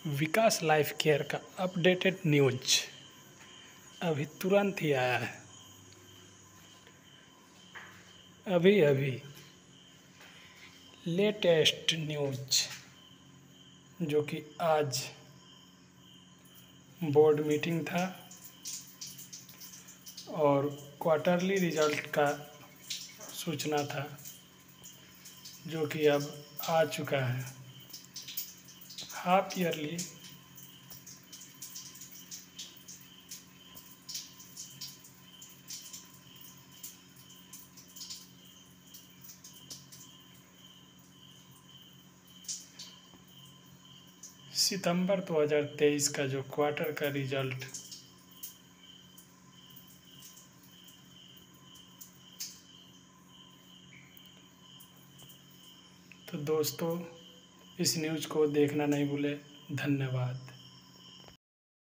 विकास life care का updated news अभी तुरंत ही आया है। अभी अभी लेटेस्ट न्यूज जो कि आज बोर्ड मीटिंग था और क्वार्टरली रिजल्ट का सूचना था जो कि अब आ चुका है। हाफ ईयरली सितंबर 2023 का जो क्वार्टर का रिजल्ट तो दोस्तों इस न्यूज़ को देखना नहीं भूले। धन्यवाद।